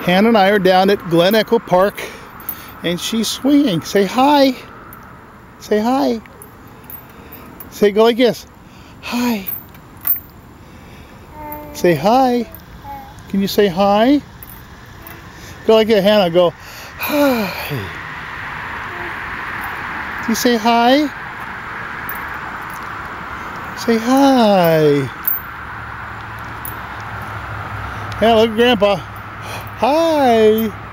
Hannah and I are down at Glen Echo Park, and she's swinging. Say hi. Say hi. Say, go like this. Hi. Say hi. Can you say hi? Go like that, Hannah. Go, hi. Do you say hi? Say hi. Hannah, look at Grandpa. Hi.